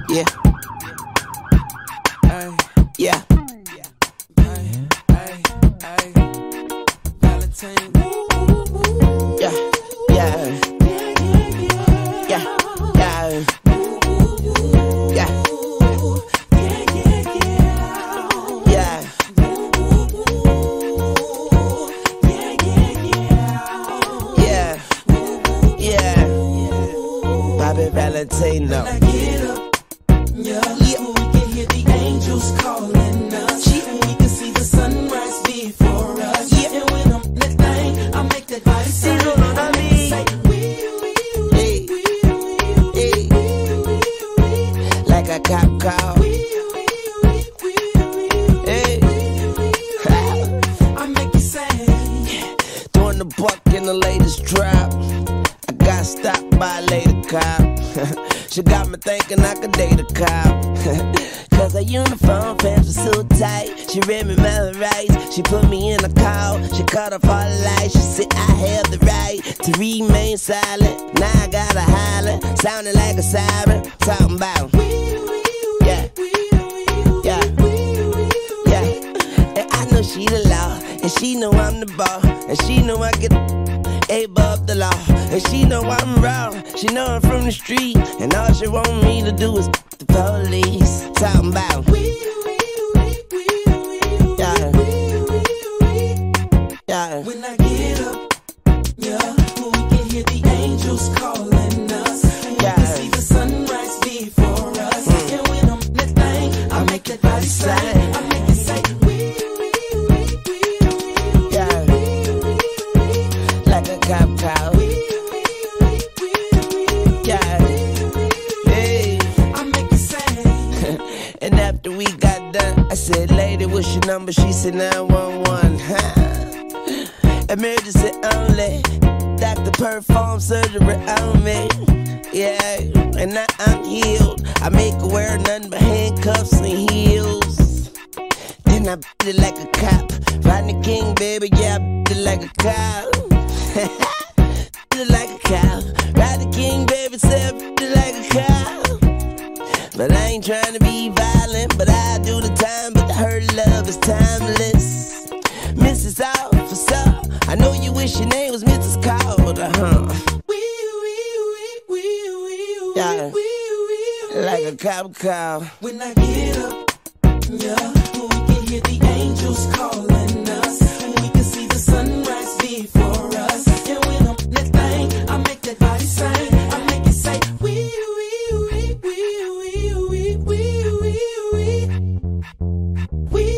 Yeah. Yeah. Valentine. Yeah. Yeah. Yeah. Yeah. Yeah. Valentino. When I get up, yeah, we can hear the angels calling us. We can see the sunrise before us. And when I'm in that thing, I make that body say, like a cop call. Hey, I make you say, throwing the buck in the latest drop. I got stopped by a lady cop. She got me thinking I could date a cop. Cause her uniform pants were so tight. She read me my rights. She put me in a call. She cut off all the lights. She said I have the right to remain silent. Now I gotta holler, sounding like a siren. Talking about yeah, yeah, yeah. And I know she the law, and she know I'm the ball, and she know I get above the law, and she know I'm wrong. She know I'm from the street, and all she want me to do is the police. Talking about yeah, yeah. when I get up, yeah, we can hear the angels calling us. We can see the sunrise before us. And when I'm in that thing, I make that body say, I make it say, yeah, like a cop car. Yeah, hey. I make it say. And after we got done, I said, lady, what's your number? She said 911. Emergency only. Doctor perform surgery on me. Yeah, and now I'm healed. I make her wear nothing but handcuffs and heels. Then I beat it like a cop. Rodney King, baby, yeah, I beat it like a cop. Beat it like a cop. Rodney King, baby, said I beat it like a cop. But I ain't trying to be violent, but I do the time. But her love is timeless. Mrs. Officer, I know you wish your name was Mrs. Calder, yeah, like a cop call. When I get up, yeah, we can hear the angels calling us. We can see the sunrise before us. And when I'm in that thing, I make that body say, I make it say, we